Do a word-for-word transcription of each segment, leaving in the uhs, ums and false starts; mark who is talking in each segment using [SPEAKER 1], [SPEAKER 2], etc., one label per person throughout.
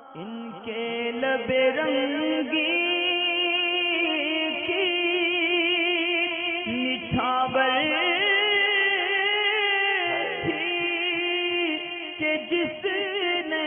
[SPEAKER 1] ان کے لب رنگی کی نچھاور تھی کہ جس نے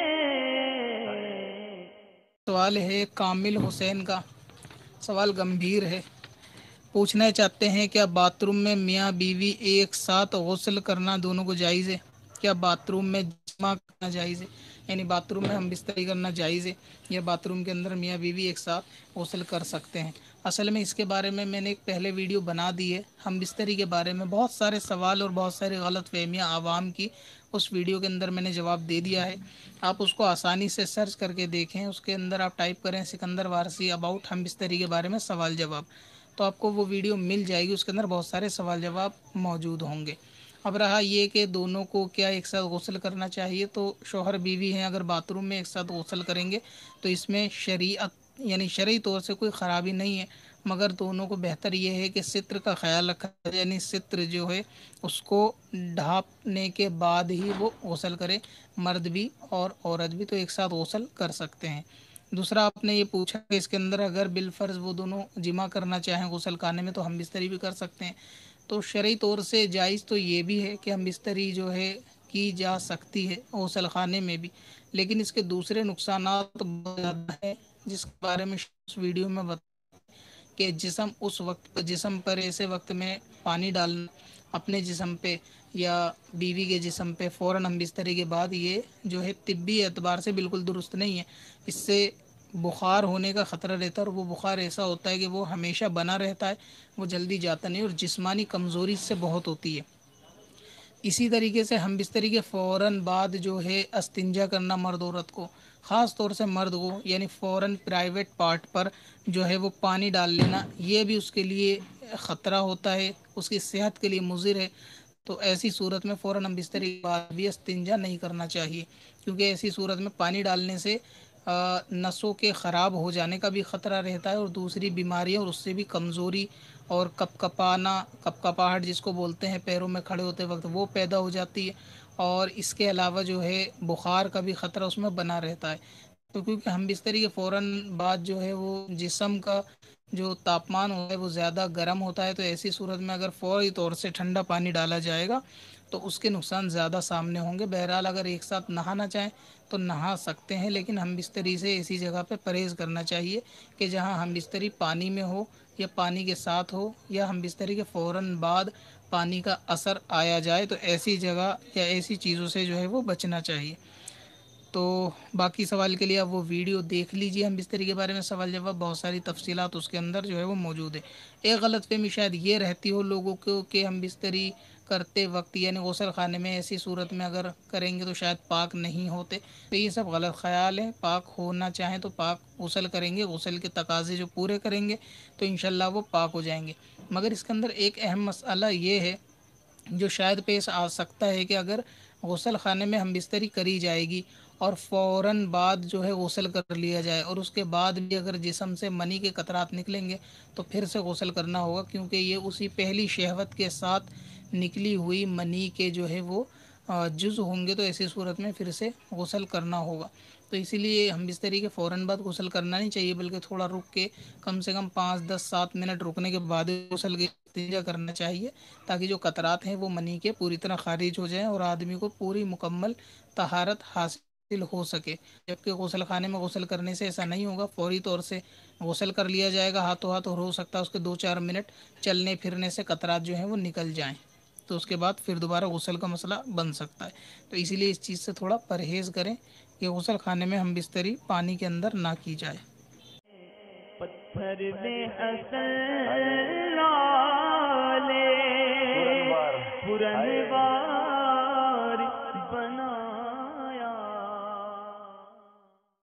[SPEAKER 2] سوال ہے کامل حسین کا۔ سوال گمبھیر ہے۔ پوچھنا چاہتے ہیں کیا باتھ روم میں میاں بیوی ایک ساتھ غسل کرنا دونوں کو جائز ہے؟ کیا باتھ روم میں جمع کرنا جائز ہے؟ یعنی باتھ روم میں ہم بستری کرنا جائز ہے یا باتھ روم کے اندر میاں بیوی ایک ساتھ غسل کر سکتے ہیں؟ اصل میں اس کے بارے میں میں نے ایک پہلے ویڈیو بنا دی ہے ہم بستری کے بارے میں، بہت سارے سوال اور بہت سارے غلط فہمیاں عوام کی اس ویڈیو کے اندر میں نے جواب دے دیا ہے۔ آپ اس کو آسانی سے سرچ کر کے دیکھیں، اس کے اندر آپ ٹائپ کریں سکندر وارسی اباؤٹ ہم بستری کے بارے میں سوال جواب، تو آپ کو وہ ویڈیو مل جائے گی، اس کے اندر بہت سارے سوال جواب موجود ہوں گے۔ اب رہا یہ کہ دونوں کو کیا ایک ساتھ غسل کرنا چاہیے، تو شوہر بیوی ہیں اگر باتھ روم میں ایک ساتھ غسل کریں گے تو اس میں شریعت یعنی شرعی طور سے کوئی خرابی نہیں ہے، مگر دونوں کو بہتر یہ ہے کہ ستر کا خیال رکھا جائے، یعنی ستر جو ہے اس کو ڈھانپنے کے بعد ہی وہ غسل کرے، مرد بھی اور عورت بھی تو ایک ساتھ غسل کر سکتے ہیں۔ دوسرا آپ نے یہ پوچھا کہ اس کے اندر اگر بالفرض وہ دونوں جمع کرنا چاہیں غسل خانے میں تو ہم بستری بھی کر سکتے ہیں، تو شرعی طور سے جائز تو یہ بھی ہے کہ ہم بستری جو ہے کی جا سکتی ہے غسل خانے میں بھی، لیکن اس کے دوسرے نقصانات بہت زیادہ ہیں جس کے بارے میں اس ویڈیو میں بتا کہ جسم اس وقت جسم پر ایسے وقت میں پانی ڈالنا اپنے جسم پہ یا بیوی کے جسم پہ فوراً ہم بستری کے بعد، یہ جو ہے طبی اعتبار سے بالکل درست نہیں ہے۔ اس سے بخار ہونے کا خطرہ رہتا ہے، اور وہ بخار ایسا ہوتا ہے کہ وہ ہمیشہ بنا رہتا ہے، وہ جلدی جاتا نہیں، اور جسمانی کمزوری سے بہت ہوتی ہے۔ اسی طریقے سے ہم بستری کے فوراً بعد جو ہے استنجا کرنا مرد عورت کو، خاص طور سے مرد کو، یعنی فوراً پرائیویٹ پارٹ پر جو ہے وہ پانی ڈال لینا، یہ بھی اس کے لیے خطرہ ہوتا ہے، اس کی صحت کے لیے مضر ہے۔ تو ایسی صورت میں فوراً ہم بستری کے بعد بھی استنجا نہیں کرنا چاہیے، کیونکہ ایسی صورت میں پانی ڈالنے سے نسوں کے خراب ہو جانے کا بھی خطرہ رہتا ہے، اور دوسری بیماریاں اور اس سے بھی کمزوری اور کپ کپانا کپ کپاہٹ جس کو بولتے ہیں پیروں میں کھڑے ہوتے وقت، وہ پیدا ہو جاتی ہے، اور اس کے علاوہ جو ہے بخار کا بھی خطرہ اس میں بنا رہتا ہے۔ تو کیونکہ ہم بستری کے فوراً بعد جو ہے وہ جسم کا جو تاپمان ہوتا ہے وہ زیادہ گرم ہوتا ہے، تو ایسی صورت میں اگر فوری طور سے ٹھنڈا پانی ڈالا جائے گا تو اس کے نقصان زیادہ سامنے ہوں گے۔ بہرحال اگر ایک ساتھ نہانا چاہیں تو نہا سکتے ہیں، لیکن ہم بستری سے ایسی جگہ پہ پرہیز کرنا چاہیے کہ جہاں ہم بستری پانی میں ہو یا پانی کے ساتھ ہو، یا ہم بستری کے فوراً بعد پانی کا اثر آیا جائے، تو ایسی جگہ یا ایسی چیزوں سے جو ہے وہ بچنا چاہیے۔ تو باقی سوال کے لیے آپ وہ ویڈیو دیکھ لیجئے ہم بستری کے بارے میں سوال جواب، بہت ساری تفصیلات اس کے اندر جو ہے وہ موجود ہے۔ ایک غلط فہمی شاید یہ رہتی ہو لوگوں کو کہ ہم بستری کرتے وقت یعنی غسل خانے میں ایسی صورت میں اگر کریں گے تو شاید پاک نہیں ہوتے، تو یہ سب غلط خیال ہے۔ پاک ہونا چاہیں تو پاک غسل کریں گے، غسل کے تقاضے جو پورے کریں گے تو انشاءاللہ وہ پاک ہو جائیں گے۔ مگر اس کے اندر ایک اہم مسئلہ یہ ہے جو شاید پیش آ سکتا ہے کہ اگر غسل خانے میں ہم بستری کری جائے گی اور فوراً بعد جو ہے غسل کر لیا جائے، اور اس کے بعد بھی اگر جسم سے منی کے قطرات نکلیں گے تو پھر سے غسل کرنا ہوگا، کیونکہ یہ اسی پہلی شہوت کے ساتھ نکلی ہوئی منی کے جو ہے وہ جز ہوں گے، تو ایسی صورت میں پھر سے غسل کرنا ہوگا۔ تو اسی لیے ہم بستری کے فوراً بعد غسل کرنا نہیں چاہیے، بلکہ تھوڑا رک کے کم سے کم پانچ دس سات منٹ رکنے کے بعد غسل کی استنجا کرنا چاہیے، تاکہ جو قطرات ہیں وہ منی کے پوری طرح خارج ہو جائیں اور آدمی کو پوری مکمل طہارت حاصل ہو سکے۔ جبکہ غسل خانے میں غسل کرنے سے ایسا نہیں ہوگا، فوری طور سے غسل کر لیا جائے گا ہاتھوں ہاتھ، اور ہو سکتا ہے اس کے دو چار منٹ چلنے پھرنے سے قطرات جو ہیں وہ نکل جائیں، تو اس کے بعد پھر دوبارہ غسل کا مسئلہ بن سکتا ہے۔ تو اسی لیے اس چیز سے تھوڑا پرہیز کریں کہ غسل خانے میں ہم بستری پانی کے اندر نہ کی جائے۔
[SPEAKER 1] پتھر میں اصل